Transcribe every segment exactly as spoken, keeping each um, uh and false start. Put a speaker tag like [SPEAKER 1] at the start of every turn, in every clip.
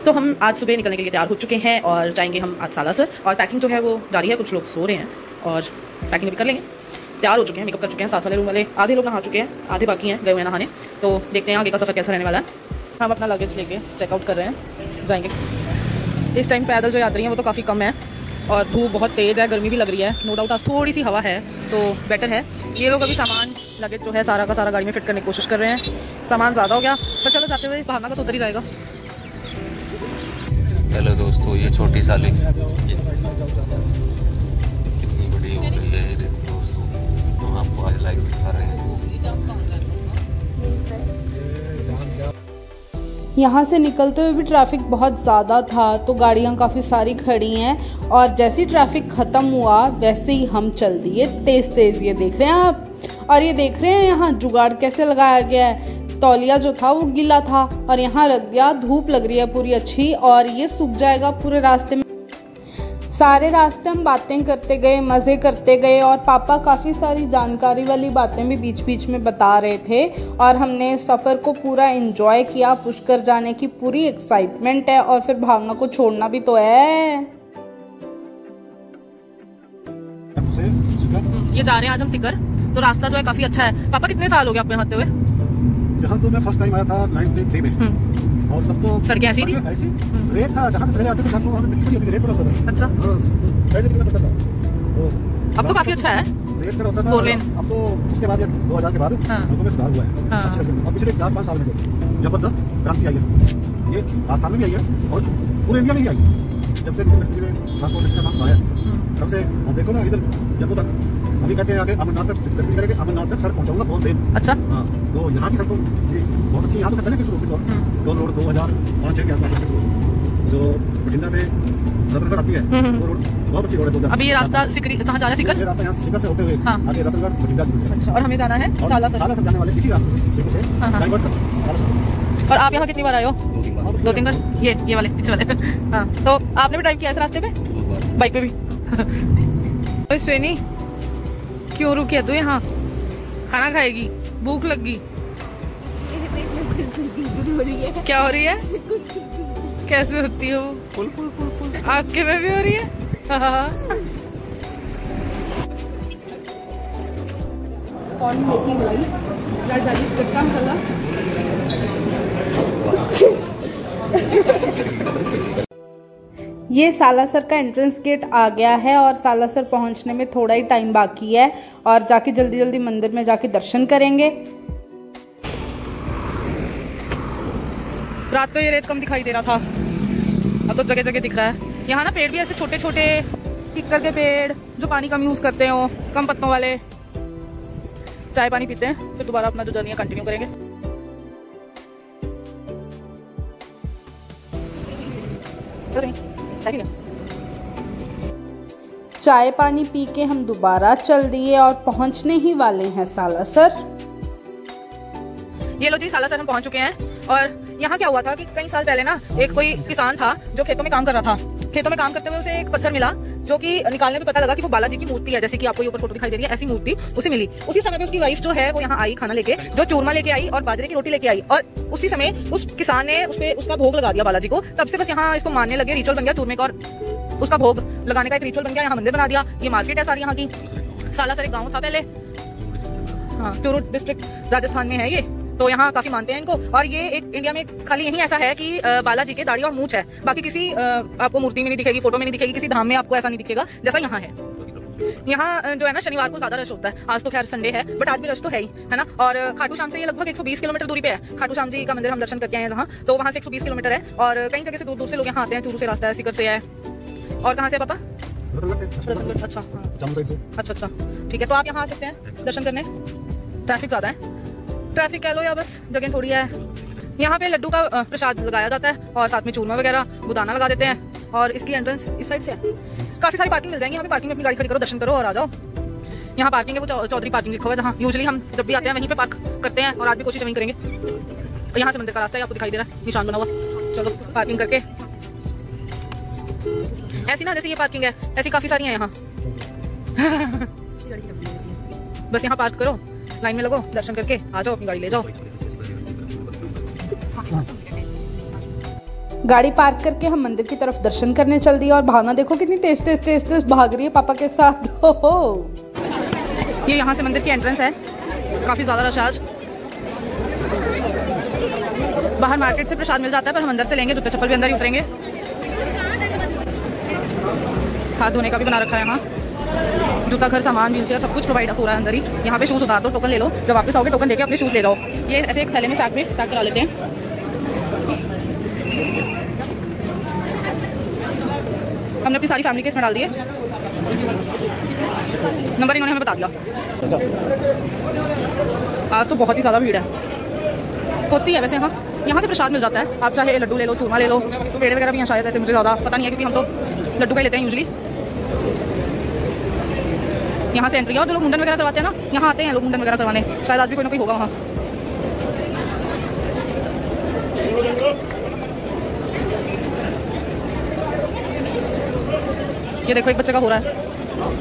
[SPEAKER 1] तो हम आज सुबह निकलने के लिए तैयार हो चुके हैं और जाएंगे हम आज सालासर। और पैकिंग जो है वो जारी है, कुछ लोग सो रहे हैं और पैकिंग भी कर लेंगे। तैयार हो चुके हैं, मेकअप कर चुके हैं। साथ वाले रूम वाले आधे लोग नहा चुके हैं, आधे बाकी हैं, गए हुए हैं नहाने। तो देखते हैं आगे का सफ़र कैसा रहने वाला है। हम अपना लगेज लेके चेकआउट कर रहे हैं, जाएंगे। इस टाइम पैदल जो यात्री हैं वो तो काफ़ी कम है और धूप बहुत तेज़ है, गर्मी भी लग रही है। नो डाउट आज थोड़ी सी हवा है तो बेटर है। ये लोग अभी सामान लगेज जो है सारा का सारा गाड़ी में फिट करने की कोशिश कर रहे हैं। सामान ज़्यादा हो गया पर चलो जाते हुए भावना का तो उधर ही जाएगा।
[SPEAKER 2] हेलो दोस्तों, ये छोटी साली कितनी बड़ी हो गई है दोस्तों, हम आपको आज लाइव दिखा रहे हैं।
[SPEAKER 3] यहाँ से निकलते हुए भी ट्रैफिक बहुत ज़्यादा था तो गाड़ियाँ काफ़ी सारी खड़ी हैं और जैसे ही ट्रैफिक ख़त्म हुआ वैसे ही हम चल दिए तेज़ तेज़। ये देख रहे हैं आप, और ये देख रहे हैं यहाँ जुगाड़ कैसे लगाया गया है। तौलिया जो था वो गीला था और यहाँ रख दिया, धूप लग रही है पूरी अच्छी और ये सूख जाएगा पूरे रास्ते में। सारे रास्ते हम बातें करते गए, मज़े करते गए और पापा काफ़ी सारी जानकारी वाली बातें भी बीच बीच में बता रहे थे और हमने सफ़र को पूरा एंजॉय किया। पुष्कर जाने की पूरी एक्साइटमेंट है और फिर भावना को छोड़ना भी तो है।
[SPEAKER 1] ये जा रहे हैं आज हम सिकर, तो रास्ता जो है काफ़ी अच्छा है। पापा कितने साल हो गए आप यहाँ आते हुए?
[SPEAKER 4] जहाँ तो मैं फर्स्ट टाइम आया था नाइन्टी थ्री में और तब तो
[SPEAKER 1] सड़कें ऐसी थी,
[SPEAKER 4] ऐसी रेत था। जहाँ से पहले आते थे सब लोग हमें मिट्टी होती थी, रेत पड़ा होता था। अच्छा हां, कैसे निकलना पड़ता था। तो
[SPEAKER 1] अब तो काफी अच्छा है,
[SPEAKER 4] रेत चढ़ा होता था।
[SPEAKER 1] Four lane.
[SPEAKER 4] अब तो उसके बाद दो हज़ार के बाद हमको में सुधार हुआ है। अच्छा, अब पिछले चार पाँच साल में जबरदस्त क्रांति आई है। ये राजस्थान में भी आई है और पूरे इंडिया में ही आई है। जब से ट्रांसपोर्टेशन का काम आया तब से अब देखो ना, इधर जम्मू तक अभी कहते हैं आगे अमरनाथ तक करेंगे, अमरनाथ तक सड़क पहुंचाऊंगा फोन पे।
[SPEAKER 1] अच्छा
[SPEAKER 4] हाँ, तो यहाँ की सड़कों बहुत अच्छी, यहाँ तो पहले से शुरू हुई दो रोड दो हजार पाँच छः के आसपास जो बठिंडा से रतनगढ़ आती है वो रोड बहुत अच्छी रोड है।
[SPEAKER 1] अभी ये रास्ता सिकरी कहाँ जाना है? सिकर?
[SPEAKER 4] ये रास्ता यहाँ सिकर से होते हुए आगे रतनगढ़ बठिंडा। अच्छा,
[SPEAKER 1] और हमें जाना है सालासर।
[SPEAKER 4] सालासर जाने वाले इसी रास्ते से डाइवर्ट कर।
[SPEAKER 1] और आप यहाँ कितनी बार आए हो? दो तीन बार। ये ये वाले पीछे वाले हाँ, तो आपने भी ड्राइव किया इस रास्ते पे? बाइक पे भी। स्वेनी क्यों रुकी है तू यहाँ? खाना खाएगी? भूख लगी? क्या हो रही है? कैसे होती हो? फुल फुल फुल फुल आपके में भी हो रही है?
[SPEAKER 3] कौन मेथी मलाई राजधानी टिक्का मसाला। ये सालासर का एंट्रेंस गेट आ गया है और सालासर पहुंचने में थोड़ा ही टाइम बाकी है और जाके जल्दी जल्दी मंदिर में जाके दर्शन करेंगे।
[SPEAKER 1] रात तो ये रेत कम दिखाई दे रहा था, अब तो जगह जगह दिख रहा है। यहाँ ना पेड़ भी ऐसे छोटे छोटे किक्कर के पेड़ जो पानी कम यूज करते हो, कम पत्तों वाले। चाय पानी पीते हैं फिर दोबारा अपना जो जर्नी है कंटिन्यू करेंगे।
[SPEAKER 3] चाय पानी पी के हम दोबारा चल दिए और पहुंचने ही वाले हैं सालासर।
[SPEAKER 1] ये लो जी, सालासर हम पहुंच चुके हैं। और यहाँ क्या हुआ था कि कई साल पहले ना एक कोई किसान था जो खेतों में काम कर रहा था। खेतों में काम करते हुए उसे एक पत्थर मिला जो कि निकालने में पता लगा कि वो बालाजी की मूर्ति है, जैसे कि आपको ये ऊपर फोटो दिखाई दे रही है, ऐसी मूर्ति उसे मिली। उसी समय पे उसकी वाइफ जो है वो यहाँ आई खाना लेके, जो चूरमा लेके आई और बाजरे की रोटी लेके आई और उसी समय उस किसान ने उस पे उसका भोग लगा दिया बालाजी को। तब से बस यहाँ इसको मानने लगे, रिचुअल बन गया चूरमे का और उसका भोग लगाने का एक रिचुअल बन गया। यहाँ मंदिर बना दिया। ये मार्केट है सारी यहाँ की। सालासर एक गाँव था पहले, हाँ, चूरू डिस्ट्रिक्ट राजस्थान में है ये। तो यहाँ काफी मानते हैं इनको। और ये एक इंडिया में खाली यही ऐसा है कि बालाजी के दाढ़ी और मूंछ है, बाकी किसी आपको मूर्ति में नहीं दिखेगी, फोटो में नहीं दिखेगी, किसी धाम में आपको ऐसा नहीं दिखेगा जैसा यहाँ है। यहाँ जो है ना शनिवार को ज्यादा रश होता है। आज तो खैर संडे है बट आज भी रश तो है ही, है ना। और खाटू श्याम से ये लगभग एक सौ बीस किलोमीटर दूरी पे है। खाटू श्याम जी का मंदिर हम दर्शन करके आए हैं जहाँ, तो वहाँ से एक सौ बीस किलोमीटर है। और कई जगह से दूर दूर से लोग यहाँ आते हैं। चूरू से रास्ता है, सिकर से है। और कहाँ से पापा? अच्छा अच्छा अच्छा ठीक है। तो आप यहाँ आ सकते हैं दर्शन करने। ट्रैफिक ज्यादा है, ट्रैफिक कह लो या बस जगह थोड़ी है। यहाँ पे लड्डू का प्रसाद लगाया जाता है और साथ में चूरमा वगैरह बुदाना लगा देते हैं। और इसकी एंट्रेंस इस साइड से है। काफी सारी पार्किंग मिल जाएंगी यहाँ पे। पार्किंग में अपनी गाड़ी खड़ी करो, दर्शन करो और आ जाओ। यहाँ पार्किंग है वो चौधरी पार्किंग लिखा हुआ है, जहाँ यूजुअली हम जब भी आते हैं वहीं पे पार्क करते हैं और आज भी कोशिश वहीं करेंगे। यहाँ से मंदिर का रास्ता है, आपको दिखाई दे रहा है निशान बना हुआ। चलो पार्किंग करके, ऐसी ना जैसे ये पार्किंग है ऐसी काफी सारी है यहाँ। बस यहाँ पार्क करो, लाइन में लगो, दर्शन करके आ जाओ, अपनी गाड़ी ले जाओ।
[SPEAKER 3] गाड़ी पार्क करके हम मंदिर की तरफ दर्शन करने चल दिए और भावना देखो कितनी तेज तेज तेज तेज भाग रही है पापा के साथ। हो हो।
[SPEAKER 1] ये यहाँ से मंदिर की एंट्रेंस है, काफी ज्यादा रश आज। बाहर मार्केट से प्रसाद मिल जाता है पर हम अंदर से लेंगे, जूते चप्पल भी अंदर ही उतरेंगे। हाथ धोने का भी बना रखा है यहाँ, जूता घर सामान व्हीलचेयर सब कुछ प्रोवाइड पूरा है अंदर ही। यहाँ पे शूज उतार दो, टोकन ले लो, जब वापस आओगे टोकन देके अपने शूज ले जाओ। ये ऐसे एक थैले में सैक में पैक करा लेते हैं। हमने अपनी सारी फैमिली के इसमें डाल दिए, नंबर इन्होंने हमें बता दिया। आज तो बहुत ही ज़्यादा भीड़ है, होती है वैसे। हाँ, यहाँ से प्रसाद मिल जाता है, आप चाहे लड्डू ले लो, चूरमा ले लो, पेड़े वगैरह भी यहाँ शायद, ऐसे मुझे ज़्यादा पता नहीं है क्योंकि हम तो लड्डू का लेते हैं यूजली। यहाँ से एंट्री है और जो लोग मुंडन वगैरह करवाते हैं ना, यहाँ आते हैं लोग मुंडन वगैरह करवाने, शायद आज भी कोई ना कोई होगा वहाँ। ये देखो एक बच्चे का हो रहा है।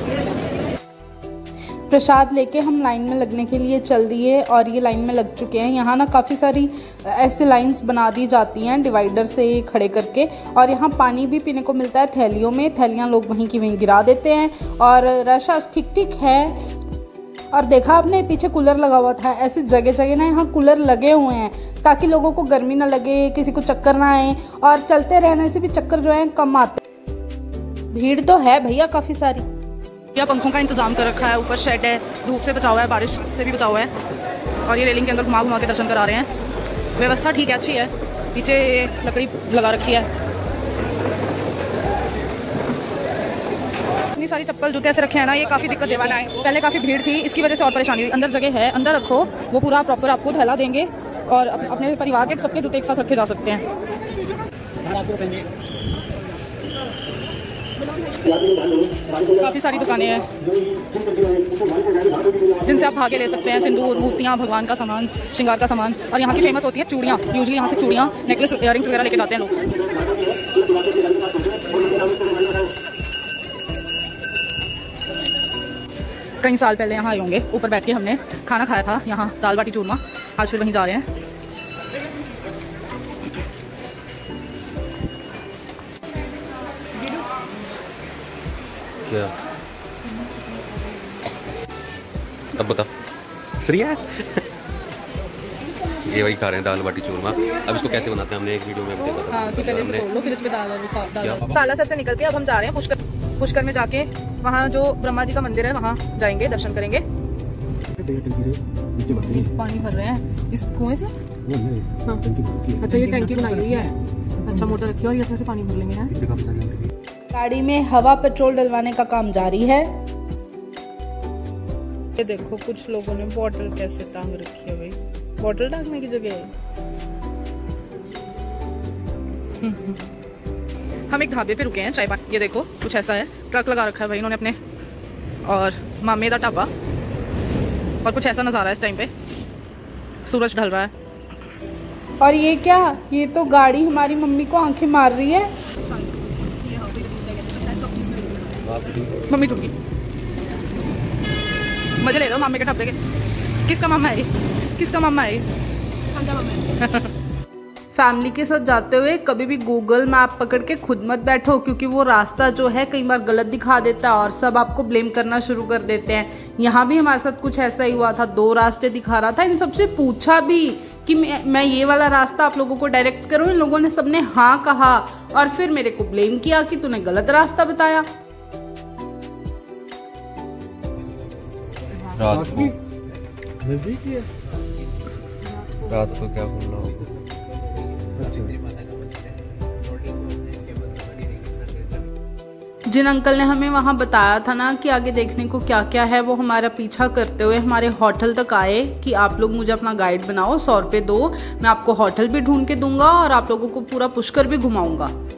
[SPEAKER 3] प्रसाद लेके हम लाइन में लगने के लिए चल दिए और ये लाइन में लग चुके हैं। यहाँ ना काफ़ी सारी ऐसे लाइंस बना दी जाती हैं डिवाइडर से खड़े करके, और यहाँ पानी भी पीने को मिलता है थैलियों में। थैलियाँ लोग वहीं की वहीं गिरा देते हैं और रश ठीक ठीक है। और देखा आपने पीछे कूलर लगा हुआ था, ऐसी जगह जगह ना यहाँ कूलर लगे हुए हैं ताकि लोगों को गर्मी ना लगे, किसी को चक्कर ना आए, और चलते रहने से भी चक्कर जो है कम आते। भीड़ तो है भैया काफ़ी सारी।
[SPEAKER 1] या पंखों का इंतजाम कर रखा है, ऊपर शेड है, धूप से बचा हुआ है, बारिश से भी बचा हुआ है। और ये रेलिंग के अंदर घुमा घुमा के दर्शन करा रहे हैं। व्यवस्था ठीक है, अच्छी है। पीछे लकड़ी लगा रखी है, इतनी सारी चप्पल जूते ऐसे रखे हैं ना, ये काफ़ी दिक्कत देता है। पहले काफ़ी भीड़ थी, इसकी वजह से और परेशानी हुई। अंदर जगह है, अंदर रखो, वो पूरा प्रॉपर आपको थैला देंगे और अपने परिवार के सबके जूते एक साथ रखे जा सकते हैं। काफ़ी सारी दुकानें हैं जिनसे आप भागे ले सकते हैं, सिंदूर, मूर्तियाँ, भगवान का सामान, श्रृंगार का सामान। और यहाँ की फेमस होती है चूड़ियाँ, यूजली यहाँ से चूड़ियाँ, नेकलेस, इयररिंग्स वगैरह लेके जाते हैं लोग। कई साल पहले यहाँ आए होंगे, ऊपर बैठ के हमने खाना खाया था यहाँ, दाल बाटी चूरमा। आज फिर वहीं जा रहे हैं।
[SPEAKER 2] क्या अब बता श्रिया ये वही खा रहे हैं दाल बाटी चूरमा। अब इसको कैसे बनाते हैं हमने एक वीडियो में देखा था।
[SPEAKER 1] हाँ, पहले से लो, फिर इसमें दाल और सालासर से निकल के अब हम जा रहे हैं पुष्कर। पुष्कर में जाके वहाँ जो ब्रह्मा जी का मंदिर है वहाँ जाएंगे, दर्शन करेंगे। पानी भर रहे हैं इस कुएं से। हाँ। अच्छा, ये टंकी बनाई हुई है, अच्छा मोटर रखी है और इसमें से पानी भर लेंगे। हैं
[SPEAKER 3] गाड़ी में हवा पेट्रोल डलवाने का काम जारी है। ये देखो कुछ लोगों ने बोतल कैसे टांग रखी है भाई, बोतल टांगने की जगह।
[SPEAKER 1] हम एक ढाबे पे रुके हैं चाय पानी। ये देखो कुछ ऐसा है, ट्रक लगा रखा है भाई इन्होंने अपने, और मामे दा ढाबा। और कुछ ऐसा नज़ारा है इस टाइम पे, सूरज ढल रहा है।
[SPEAKER 3] और ये क्या, ये तो गाड़ी हमारी मम्मी को आंखें मार रही है।
[SPEAKER 1] मम्मी चुपकी मजे ले लो मामे के ढाबे के। किसका मामा है, किसका मामा है?
[SPEAKER 3] फैमिली के साथ जाते हुए कभी भी गूगल मैप पकड़ के खुद मत बैठो, क्योंकि वो रास्ता जो है कई बार गलत दिखा देता है और सब आपको ब्लेम करना शुरू कर देते हैं। यहाँ भी हमारे साथ कुछ ऐसा ही हुआ था, दो रास्ते दिखा रहा था। इन सबसे पूछा भी कि मैं, मैं ये वाला रास्ता आप लोगों को डायरेक्ट करूँ, इन लोगों ने सबने हाँ कहा और फिर मेरे को ब्लेम किया कि तूने गलत रास्ता बताया।
[SPEAKER 2] रात को
[SPEAKER 4] नजदीक ही है,
[SPEAKER 2] रात को क्या बोलना होगा।
[SPEAKER 3] जिन अंकल ने हमें वहाँ बताया था ना कि आगे देखने को क्या क्या है, वो हमारा पीछा करते हुए हमारे होटल तक आए कि आप लोग मुझे अपना गाइड बनाओ, सौ रुपये दो, मैं आपको होटल भी ढूंढ के दूंगा और आप लोगों को पूरा पुष्कर भी घुमाऊंगा।